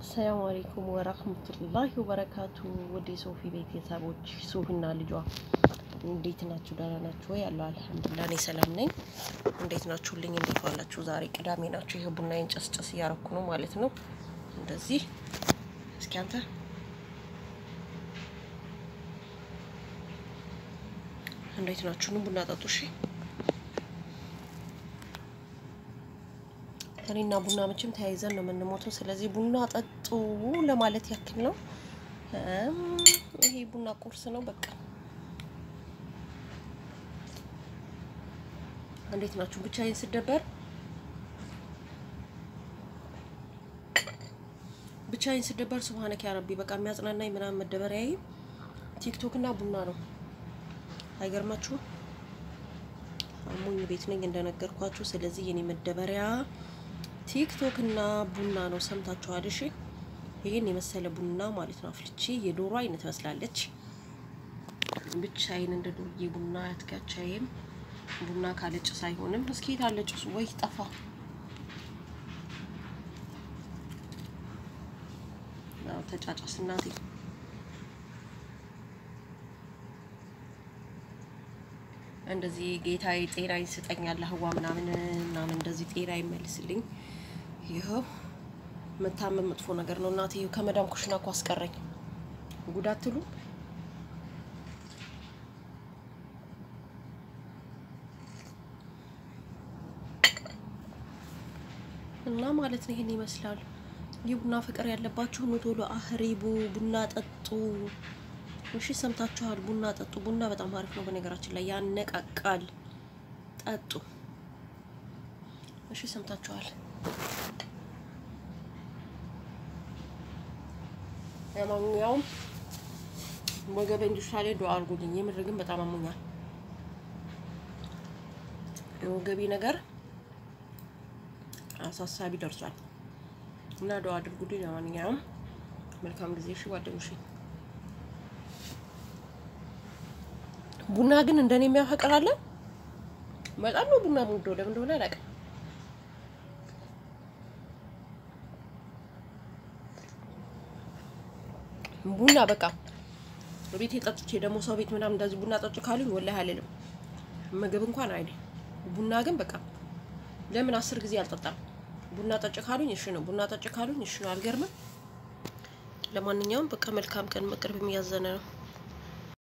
السلام عليكم ورحمة الله وبركاته ودي صوفي بيتي سابوش صوفنا لجوا እንዴት ናችሁ ደህና ናችሁ ወይ አላህ አልহামዱሊላህ እኔ ሰላም ነኝ እንዴት ናችሁልኝ እንዴት ዋላችሁ ዛሬ ቅዳሜ ናችሁ ይሄ ቡናዬን ጨስጨስ ያረኩ ነው ማለት ነው እንደዚህ እስኪ አንተ እንዴት ናችሁ ቡና ጠጡ እሺ እኔና ቡና መቼም ተያይዘን ነው የምንሞተው ስለዚህ ቡና ጠጡ ለማለት ያክል ነው ይሄ ቡና ቁርስ ነው በቃ እንዴት ናችሁ ብቻዬን ስደበር ሱብሃንከ ያ ረቢ በቃ የሚያጽናናኝ ምናምን መደበሪያዬ ቲክቶክ እና ቡና ነው አይገርማችሁ አሞኝ ቤት ነኝ እንደነገርኳችሁ ስለዚህ የኔ መደበሪያ ቲክቶክ እና ቡና ነው ሰምታችኋል እሺ ይሄን የመሰለ ቡና ማለት ነው አፍልቼ የዶሮ አይነት መስላለች ብቻዬን እንደ ዶርዬ ቡና ያትካቻዬም ቡና ካለጭ ሳይሆንም እስኪ ታለጭ ወይ ጠፋ ነው ተጫጫስ እናቴ እንደዚህ ጌታዬ ጤና ይስጠኛል አህዋ ምናምን እንደዚህ ጤና ይመልስልኝ ይሄው መታመም መጥፎ ነገር ነው እናቴ ከመዳም ኩሽና እኮ አስቀረኝ ጉዳትሉ እና ማለት ነው ይሄን ይመስላል ይቡና ፍቅር ያለባችሁ ነው ቶሎ አህሪቡ ቡና ጠጡ እሺ ሰምታችኋል ቡና ጠጡ ቡና በጣም አሪፍ ነው በነገራችን ላይ ያነቃቃል ጠጡ እሺ ሰምታችኋል ያማኛው ወገቤ እንዲሻለ ዱአ አድርጉልኝ የምር ግን በጣም አሞኛል የወገቤ ነገር አሳሳቢ ደርሷል እና ዱአ አድርጉልኝ ያማኛው መልካም ጊዜ እሺ ጓደኞቼ ቡና ግን እንደኔ የሚያፈቅራለ በጣም ነው ቡና ሙዶ ለምን እንደሆነ አላውቅም ቡና በቃ ቤቴ ጠጥቼ ደሞ ሰው ቤት ምናምን እንደዚህ ቡና ጠጡ ካሉኝ ወላሂ አልልም ምግብ እንኳን አይደል ቡና ግን በቃ ለምን 10 ጊዜ አልጠጣም ቡና ጠጭ ካሉኝ እሺ ነው ቡና ጠጭ ካሉኝ እሺ ነው አልገርምም ለማንኛውም በቃ መልካም ቀን መቅረብ የሚያዘነ ነው